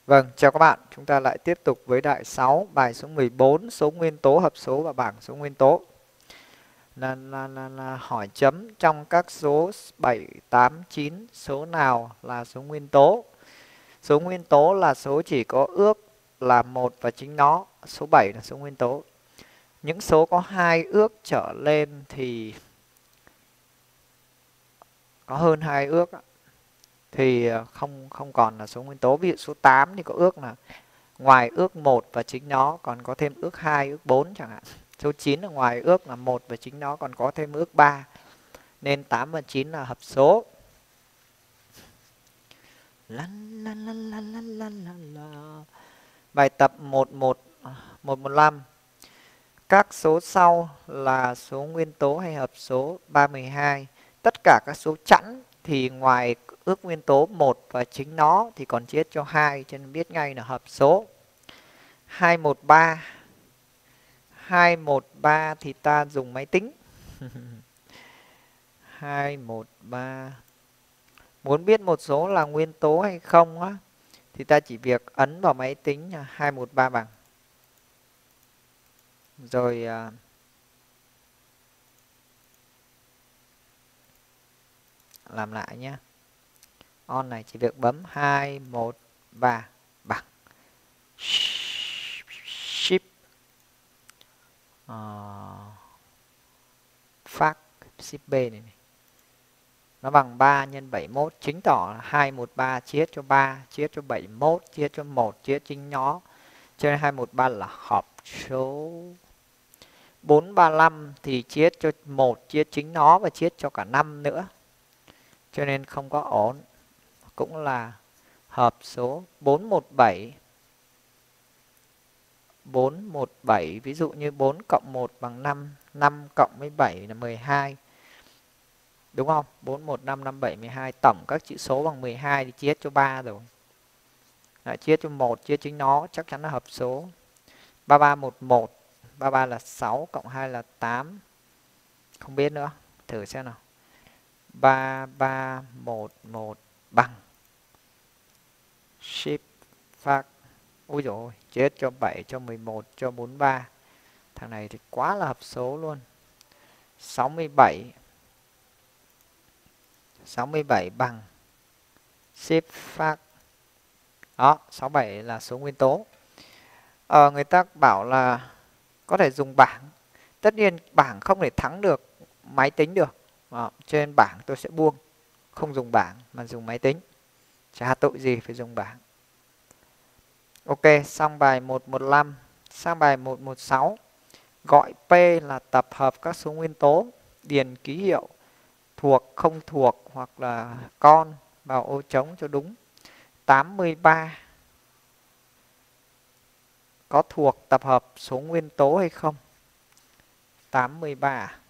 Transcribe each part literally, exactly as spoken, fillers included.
Vâng, chào các bạn. Chúng ta lại tiếp tục với đại sáu, bài số mười bốn, số nguyên tố hợp số và bảng số nguyên tố. Là, là, là, là hỏi chấm trong các số bảy, tám, chín, số nào là số nguyên tố? Số nguyên tố là số chỉ có ước là một và chính nó. Số bảy là số nguyên tố. Những số có hai ước trở lên thì có hơn hai ước thì không không còn là số nguyên tố. Ví dụ số tám thì có ước là ngoài ước một và chính nó còn có thêm ước hai, ước bốn chẳng hạn. Số chín là ngoài ước là một và chính nó còn có thêm ước ba. Nên tám và chín là hợp số. Bài tập một một một một năm. Các số sau là số nguyên tố hay hợp số? ba, mười hai. Tất cả các số chẵn thì ngoài ước nguyên tố một và chính nó thì còn chia cho hai, cho nên biết ngay là hợp số. hai, một, ba. hai, một, ba thì ta dùng máy tính. hai, một, ba. Muốn biết một số là nguyên tố hay không á, thì ta chỉ việc ấn vào máy tính hai, một, ba bằng. Rồi à, làm lại nhé. On này chỉ việc bấm hai, một, ba bằng. Ship. Uh, phát ship B này, này. Nó bằng ba nhân bảy mươi mốt, chứng tỏ là hai, một, ba chia cho ba, chia cho bảy mươi mốt, chia cho một, chia chính nó. Cho nên hai, một, ba là hợp số. bốn, ba, năm thì chia cho một, chia chính nó và chia cho cả năm nữa. Cho nên không có ổn. Cũng là hợp số. bốn, một, bảy. bốn, một, bảy. Ví dụ như bốn cộng một bằng năm. năm cộng với bảy là mười hai. Đúng không? bốn, một, năm, năm, bảy, mười hai. Tổng các chữ số bằng mười hai thì chia cho ba rồi. Lại chia cho một, chia chính nó chắc chắn là hợp số. ba, ba, một, một. ba, ba là sáu, cộng hai là tám. Không biết nữa. Thử xem nào. ba, ba, một, một bằng. Shift phát. Ui dồi ôi, chết cho bảy, cho mười một, cho bốn mươi ba. Thằng này thì quá là hợp số luôn. sáu mươi bảy. sáu mươi bảy bằng. Shift phát. Đó, sáu mươi bảy là số nguyên tố. Ờ, người ta bảo là có thể dùng bảng. Tất nhiên bảng không thể thắng được máy tính được. Đó, cho nên bảng tôi sẽ buông. Không dùng bảng mà dùng máy tính. Chả tội gì phải dùng bảng. Ok, xong bài một một năm. Sang bài một một sáu. Gọi P là tập hợp các số nguyên tố. Điền ký hiệu thuộc, không thuộc hoặc là con vào ô trống cho đúng. tám mươi ba. Có thuộc tập hợp số nguyên tố hay không? tám mươi ba.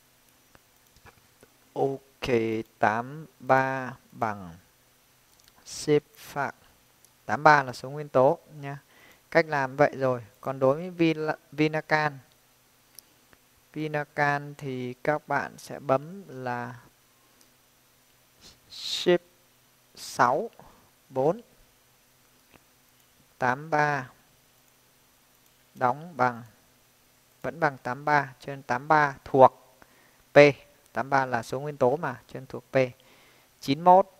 Ok, tám mươi ba bằng xếp phạt. tám mươi ba là số nguyên tố nha. Cách làm vậy rồi. Còn đối với Vinacan, Vinacan thì các bạn sẽ bấm là Shift sáu, bốn, tám mươi ba đóng bằng, vẫn bằng tám mươi ba, cho nên tám mươi ba thuộc P. tám mươi ba là số nguyên tố mà, cho nên thuộc P. chín mươi mốt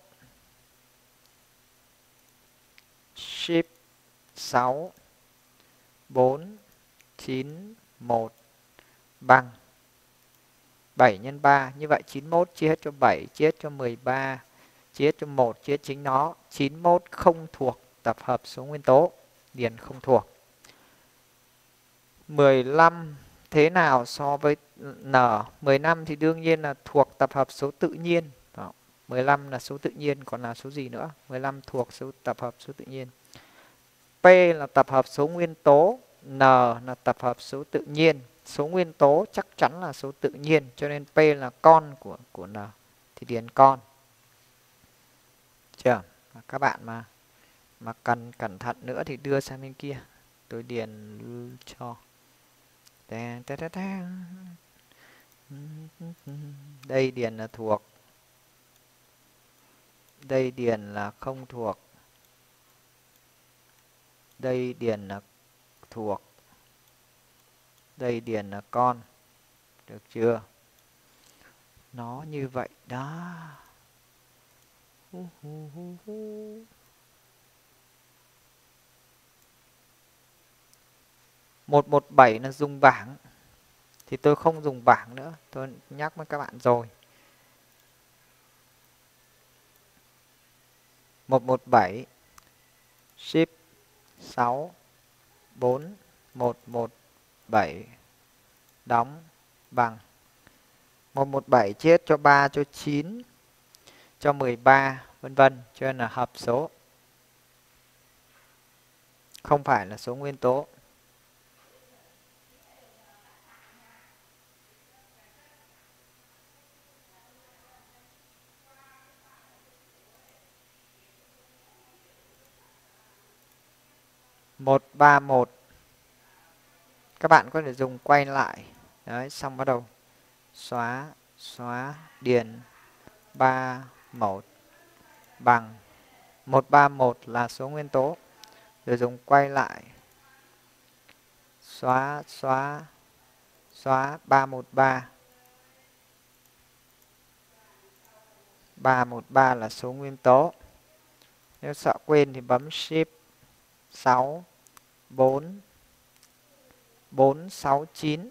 Shift sáu, bốn, chín, một bằng bảy nhân ba. Như vậy chín mươi mốt chia hết cho bảy, chia hết cho mười ba, chia hết cho một, chia chính nó. chín mươi mốt không thuộc tập hợp số nguyên tố. Điền không thuộc. mười lăm thế nào so với N? mười lăm thì đương nhiên là thuộc tập hợp số tự nhiên. Đó. mười lăm là số tự nhiên, còn là số gì nữa? mười lăm thuộc số tập hợp số tự nhiên. P là tập hợp số nguyên tố, N là tập hợp số tự nhiên. Số nguyên tố chắc chắn là số tự nhiên, cho nên P là con của của N thì điền con. Chưa? Các bạn mà mà cần cẩn thận nữa thì đưa sang bên kia. Tôi điền cho. Đây điền là thuộc. Đây điền là không thuộc. đây điền là thuộc, đây điền là con. Được chưa? Nó như vậy đó. một một bảy là dùng bảng. Thì tôi không dùng bảng nữa. Tôi nhắc với các bạn rồi. một một bảy shift sáu bốn một một bảy đóng bằng một một bảy chia cho ba cho chín cho mười ba vân vân, cho nên là hợp số. Không phải là số nguyên tố. một ba một. Các bạn có thể dùng quay lại. Đấy, xong bắt đầu xóa, xóa, điền ba một bằng một ba một là số nguyên tố. Rồi dùng quay lại. Xóa, xóa, xóa ba một ba. ba một ba là số nguyên tố. Nếu sợ quên thì bấm shift sáu bốn bốn sáu chín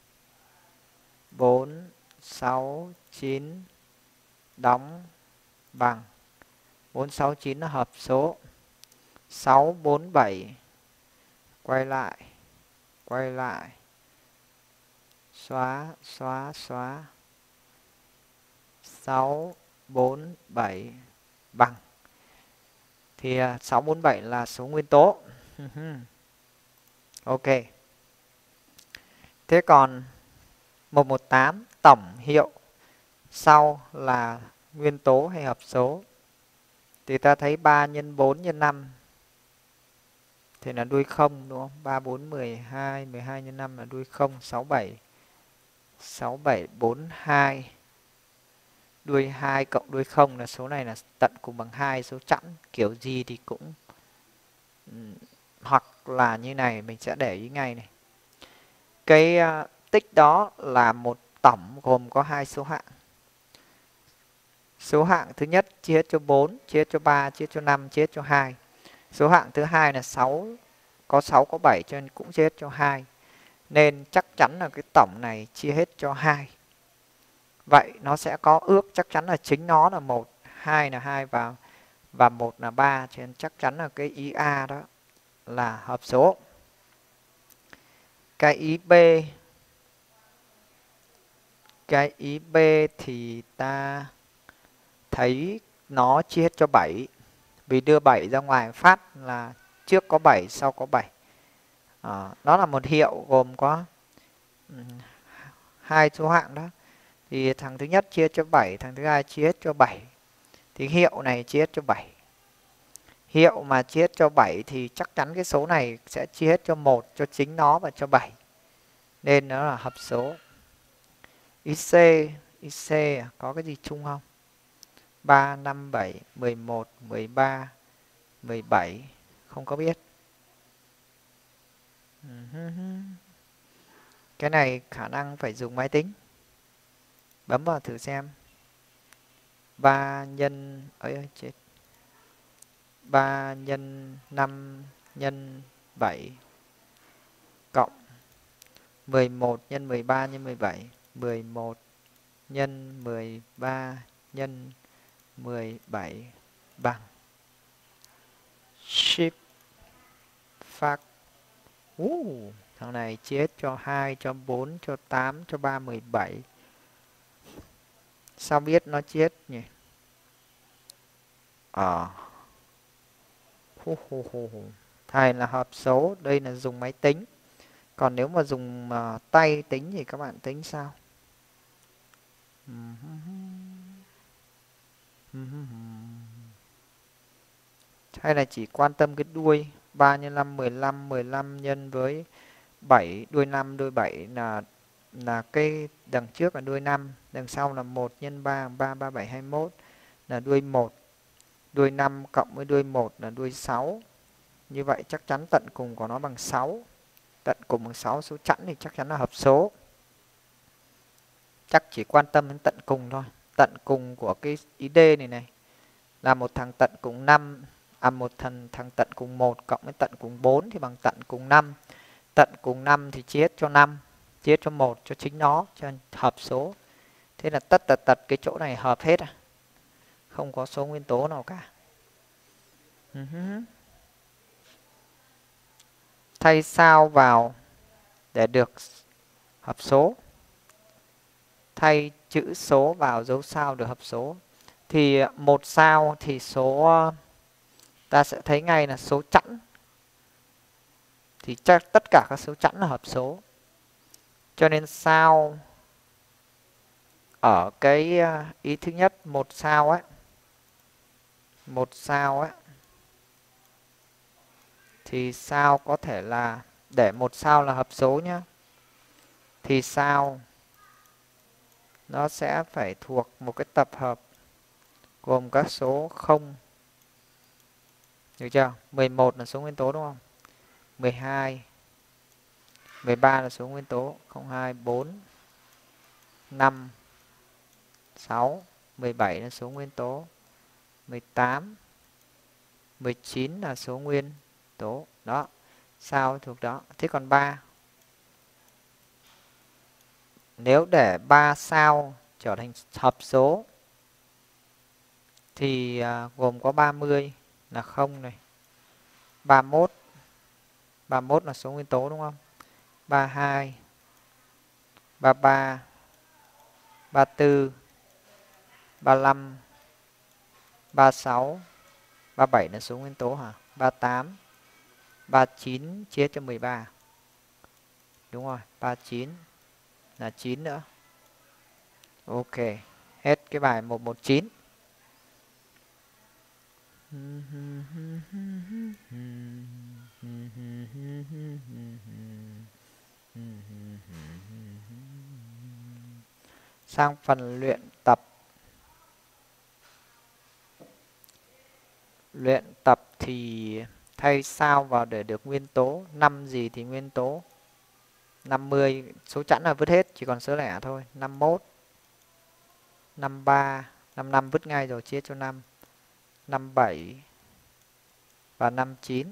bốn sáu chín đóng bằng bốn sáu chín là hợp số. sáu bốn bảy quay lại, quay lại, xóa, xóa, xóa, sáu bốn bảy bằng. Thì sáu bốn bảy là số nguyên tố. Ok. Thế còn một một tám tổng hiệu sau là nguyên tố hay hợp số? Thì ta thấy ba nhân bốn nhân năm thì là đuôi không, đúng không? ba, bốn, mười hai, mười hai nhân năm là đuôi không, sáu, bảy. sáu, bảy, bốn, hai. Đuôi hai cộng đuôi không là số này là tận cùng bằng hai, số chẵn. Kiểu gì thì cũng hoặc là như này, mình sẽ để ý ngay này. Cái uh, tích đó là một tổng gồm có hai số hạng. Số hạng thứ nhất chia hết cho bốn, chia hết cho ba, chia hết cho năm, chia hết cho hai. Số hạng thứ hai là sáu, có sáu có bảy cho nên cũng chia hết cho hai. Nên chắc chắn là cái tổng này chia hết cho hai. Vậy nó sẽ có ước chắc chắn là chính nó là một, hai là hai và và một là ba, cho nên chắc chắn là cái ý A đó là hợp số. Cái ý B, cái ý B thì ta thấy nó chia hết cho bảy. Vì đưa bảy ra ngoài phát là trước có bảy, sau có bảy. À, nó là một hiệu gồm có um, hai số hạng đó. Thì thằng thứ nhất chia cho bảy, thằng thứ hai chia hết cho bảy. Thì hiệu này chia hết cho bảy. Hiệu mà chia hết cho bảy thì chắc chắn cái số này sẽ chia hết cho một, cho chính nó và cho bảy. Nên nó là hợp số. i xê, i xê có cái gì chung không? ba, năm, bảy, mười một, mười ba, mười bảy. Không có biết. Cái này khả năng phải dùng máy tính. Bấm vào thử xem. ba nhân... Ơi ơi chết. ba nhân năm nhân bảy cộng mười một nhân mười ba nhân mười bảy. mười một nhân mười ba nhân mười bảy bằng shift phác. Uh, thằng này chia hết cho hai, cho bốn, cho tám, cho ba, mười bảy. Sao biết nó chia hết nhỉ? Ờ. Hu hu hu hu. Thầy là hợp số, đây là dùng máy tính. Còn nếu mà dùng uh, tay tính thì các bạn tính sao? Hay là chỉ quan tâm cái đuôi? ba nhân năm, mười lăm, mười lăm nhân với bảy, đuôi năm, đuôi bảy là là cái đằng trước là đuôi năm, đằng sau là một nhân ba, ba, ba, bảy, hai mươi mốt là đuôi một. Đuôi năm cộng với đuôi một là đuôi sáu. Như vậy chắc chắn tận cùng của nó bằng sáu. Tận cùng bằng sáu, số chẵn thì chắc chắn là hợp số. Chắc chỉ quan tâm đến tận cùng thôi. Tận cùng của cái ý D này này là một thằng tận cùng năm, à một thằng thằng tận cùng một cộng với tận cùng bốn thì bằng tận cùng năm. Tận cùng năm thì chia hết cho năm, chia hết cho một cho chính nó, cho hợp số. Thế là tất tật tật cái chỗ này hợp hết à. Không có số nguyên tố nào cả. Uh-huh. Thay sao vào để được hợp số. Thay chữ số vào dấu sao được hợp số. Thì một sao thì số ta sẽ thấy ngay là số chẵn. Thì chắc tất cả các số chẵn là hợp số. Cho nên sao ở cái ý thứ nhất, một sao ấy. Một sao ấy. Thì sao có thể là, để một sao là hợp số nhá. Thì sao nó sẽ phải thuộc một cái tập hợp gồm các số không. Được chưa? mười một là số nguyên tố đúng không? mười hai, mười ba là số nguyên tố, không hai, bốn, năm, sáu, mười bảy là số nguyên tố, mười tám, mười chín là số nguyên tố. Đó, sao thuộc đó. Thế còn ba. Nếu để ba sao trở thành hợp số thì à, gồm có ba mươi là không này, ba mươi mốt, ba mươi mốt là số nguyên tố đúng không? ba mươi hai, ba mươi ba, ba mươi tư, ba mươi lăm, ba mươi sáu, ba mươi bảy là số nguyên tố hả? ba mươi tám, ba mươi chín chia cho mười ba. Đúng rồi, ba mươi chín là chín nữa. Ok, hết cái bài một trăm mười chín. Sang phần luyện tập. Luyện tập thì thay sao vào để được nguyên tố. Năm gì thì nguyên tố. năm mươi, số chẵn là vứt hết, chỉ còn số lẻ thôi. năm mươi mốt, năm mươi ba, năm mươi lăm vứt ngay rồi, chia cho năm. năm mươi bảy và năm mươi chín.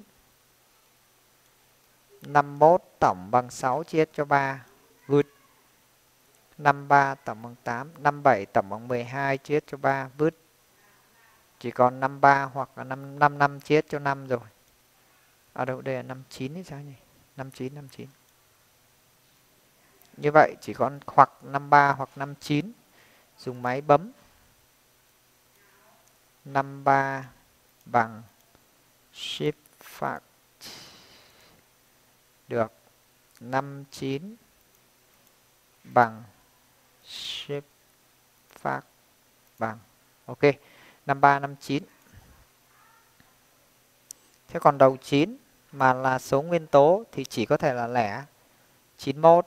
năm mươi mốt tổng bằng sáu chia cho ba, vứt. năm mươi ba tổng bằng tám, năm mươi bảy tổng bằng mười hai chia cho ba, vứt. Chỉ còn năm mươi ba hoặc là năm mươi lăm chia cho năm rồi. À đâu, đây là năm mươi chín hay sao nhỉ? năm mươi chín, năm mươi chín. Như vậy chỉ còn hoặc năm mươi ba hoặc năm mươi chín. Dùng máy bấm. năm mươi ba bằng Shift Phạt được. năm mươi chín bằng Shift Phạt bằng. Ok, năm mươi ba, năm mươi chín. Thế còn đầu chín mà là số nguyên tố thì chỉ có thể là lẻ. chín mươi mốt.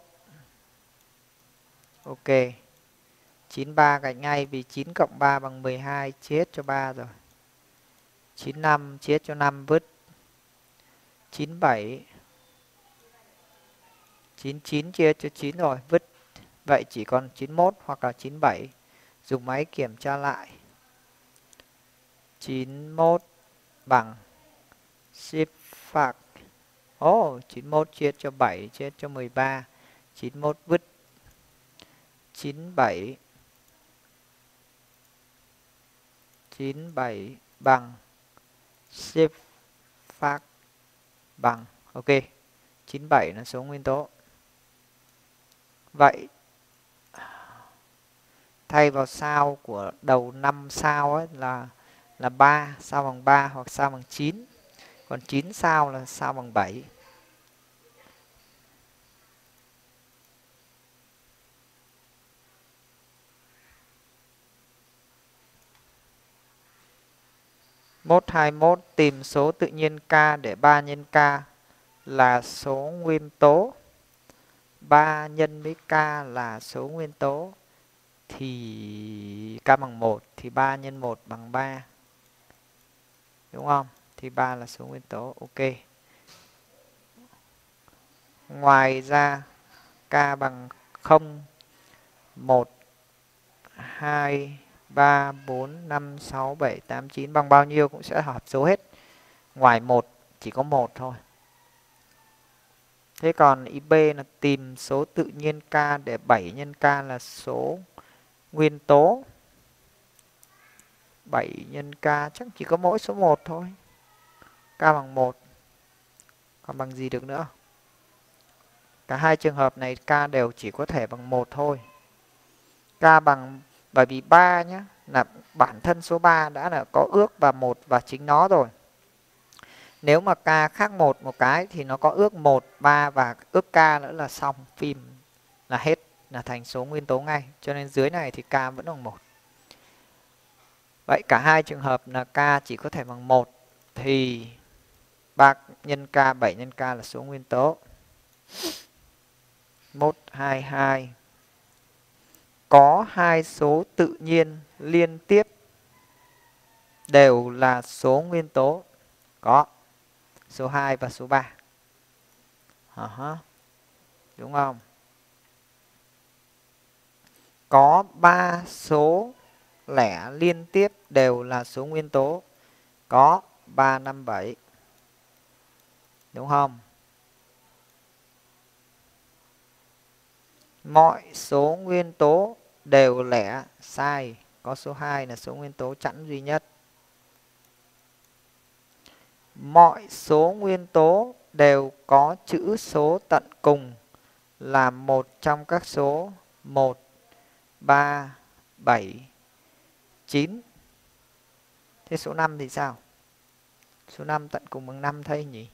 Ok. chín mươi ba gạch ngay vì chín cộng ba bằng mười hai, chia hết cho ba rồi. chín mươi lăm chia hết cho năm, vứt. chín mươi bảy. chín mươi chín chia cho chín rồi, vứt. Vậy chỉ còn chín mươi mốt hoặc là chín mươi bảy. Dùng máy kiểm tra lại. chín mươi mốt bằng Shift Phạt. Ồ, oh, chín mươi mốt chia cho bảy, chia cho mười ba. chín mươi mốt vứt. chín mươi bảy. chín mươi bảy bằng Shift Phạt bằng. Ok, chín mươi bảy là số nguyên tố. Vậy thay vào sao của đầu năm sao ấy là là ba, sao bằng ba hoặc sao bằng chín. Còn chín sao là sao bằng bảy. Mốt hai mươi mốt tìm số tự nhiên k để ba nhân k là số nguyên tố. ba nhân với k là số nguyên tố thì k bằng một thì ba nhân một bằng ba. Đúng không? thì ba là số nguyên tố. Ok. Ngoài ra k bằng không, một, hai, ba, bốn, năm, sáu, bảy, tám, chín bằng bao nhiêu cũng sẽ hợp số hết. Ngoài một chỉ có một thôi. Thế còn ý B là tìm số tự nhiên k để bảy nhân k là số nguyên tố. bảy nhân k chắc chỉ có mỗi số một thôi. K bằng một. Còn bằng gì được nữa? Cả hai trường hợp này k đều chỉ có thể bằng một thôi. K bằng, bởi vì ba nhé, là bản thân số ba đã là có ước và một và chính nó rồi. Nếu mà k khác một một cái thì nó có ước một, ba và ước k nữa là xong, phim là hết, là thành số nguyên tố ngay. Cho nên dưới này thì k vẫn bằng một. Vậy cả hai trường hợp là k chỉ có thể bằng một thì ba nhân k, bảy nhân k là số nguyên tố. một, hai, hai. Có hai số tự nhiên liên tiếp đều là số nguyên tố. Có. Số hai và số ba. Uh-huh. Đúng không? Có ba số lẻ liên tiếp đều là số nguyên tố. Có. ba, năm, bảy. Đúng không? Mọi số nguyên tố đều lẻ. Sai. Có số hai là số nguyên tố chẵn duy nhất. Mọi số nguyên tố đều có chữ số tận cùng là một trong các số một, ba, bảy, chín. Thế số năm thì sao? Số năm tận cùng bằng năm thay nhỉ?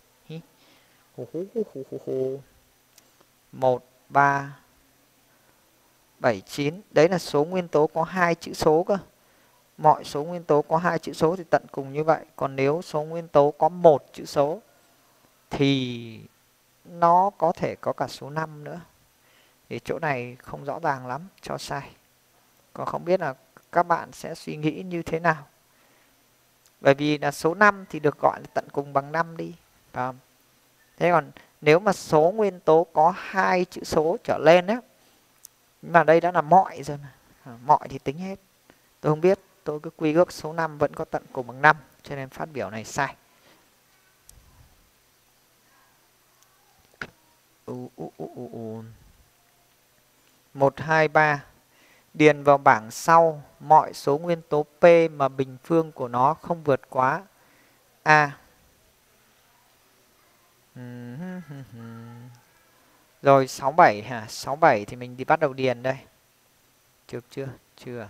một, ba, bảy, chín. Đấy là số nguyên tố có hai chữ số cơ. Mọi số nguyên tố có hai chữ số thì tận cùng như vậy. Còn nếu số nguyên tố có một chữ số thì nó có thể có cả số năm nữa. Thì chỗ này không rõ ràng lắm, cho sai. Còn không biết là các bạn sẽ suy nghĩ như thế nào. Bởi vì là số năm thì được gọi là tận cùng bằng năm đi. Phải không? Thế còn nếu mà số nguyên tố có hai chữ số trở lên á, nhưng mà đây đã là mọi rồi mà. Mọi thì tính hết. Tôi không biết, tôi cứ quy ước số năm vẫn có tận cùng bằng năm, cho nên phát biểu này sai. U, u, u, u, u. một, hai, ba. Điền vào bảng sau mọi số nguyên tố P mà bình phương của nó không vượt quá A. Rồi sáu bảy hả? sáu bảy thì mình đi bắt đầu điền đây. Chưa chưa? Chưa.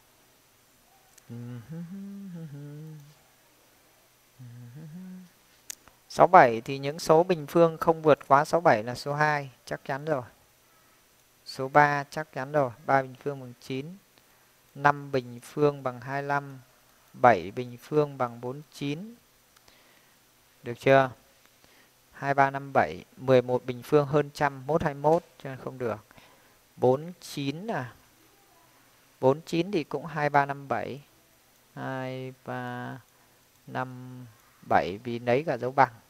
sáu bảy thì những số bình phương không vượt quá sáu bảy là số hai, chắc chắn rồi. Số ba chắc chắn rồi, ba bình phương bằng chín, năm bình phương bằng hai mươi lăm, bảy bình phương bằng bốn mươi chín. Được chưa? hai, ba, năm, bảy, mười một bình phương hơn trăm, một, hai mươi mốt, cho nên không được. bốn mươi chín à? bốn mươi chín thì cũng hai, ba, năm, bảy. hai, ba, năm, bảy vì lấy cả dấu bằng.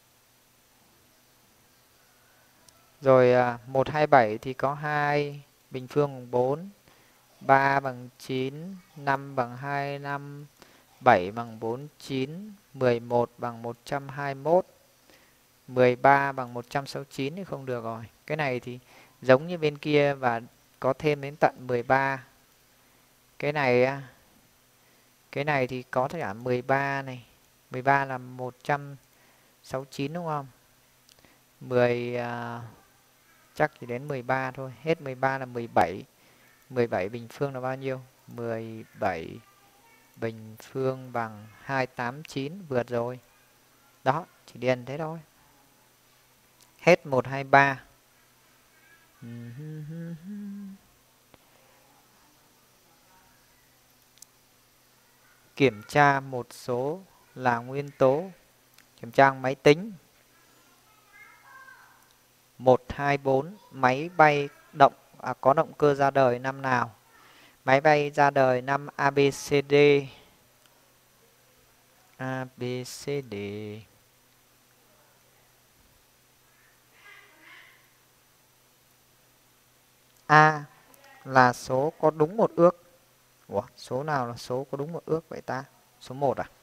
Rồi một, hai, bảy thì có hai bình phương bằng bốn, ba bằng chín, năm bằng hai mươi lăm, bảy bằng bốn mươi chín, mười một bằng một trăm hai mươi mốt, mười ba bằng một trăm sáu mươi chín thì không được rồi. Cái này thì giống như bên kia và có thêm đến tận mười ba. Cái này cái này thì có tất cả mười ba này. mười ba là một trăm sáu mươi chín đúng không? mười uh, chắc chỉ đến mười ba thôi. Hết mười ba là mười bảy. mười bảy bình phương là bao nhiêu? mười bảy bình phương bằng hai trăm tám mươi chín, vượt rồi. Đó, chỉ điền thế thôi. Hết một, hai, ba. Kiểm tra một số là nguyên tố. Kiểm tra máy tính. một, hai, bốn. Máy bay động à, có động cơ ra đời năm nào? Máy bay ra đời năm a bê xê đê. A, B, C, D. A là số có đúng một ước. Ủa, số nào là số có đúng một ước vậy ta? Số một à?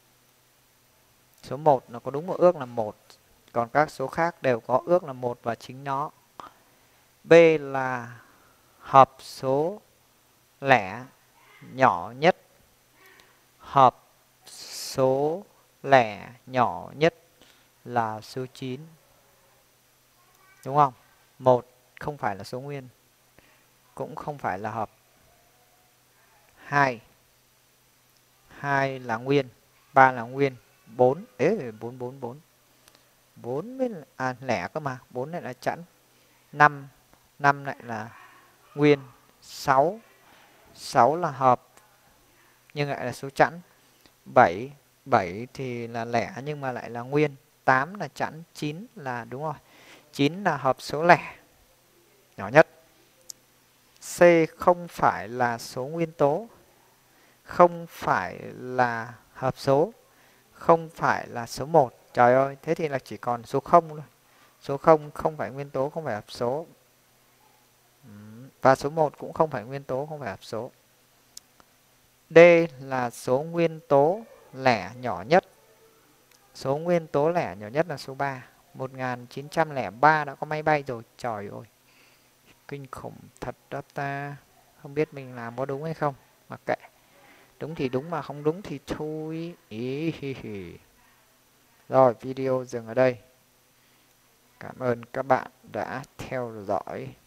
Số một nó có đúng một ước là một. Còn các số khác đều có ước là một và chính nó. B là hợp số lẻ nhỏ nhất. Hợp số lẻ nhỏ nhất là số chín. Đúng không? một không phải là số nguyên, cũng không phải là hợp. hai hai là nguyên, ba là nguyên, bốn ế bốn bốn bốn. bốn mới là, à, lẻ cơ mà, bốn lại là chẵn. năm năm lại là nguyên. sáu sáu là hợp nhưng lại là số chẵn. bảy bảy thì là lẻ nhưng mà lại là nguyên. tám là chẵn, chín là đúng rồi. chín là hợp số lẻ nhỏ nhất. C không phải là số nguyên tố, không phải là hợp số, không phải là số một. Trời ơi, thế thì là chỉ còn số không thôi. Số không không phải nguyên tố, không phải hợp số. Và số một cũng không phải nguyên tố, không phải hợp số. D là số nguyên tố lẻ nhỏ nhất. Số nguyên tố lẻ nhỏ nhất là số ba. một nghìn chín trăm lẻ ba đã có máy bay rồi. Trời ơi, kinh khủng thật đó ta. Không biết mình làm có đúng hay không, mặc kệ. Đúng thì đúng mà không đúng thì thôi. Ý hì hì. Rồi, video dừng ở đây. Cảm ơn các bạn đã theo dõi.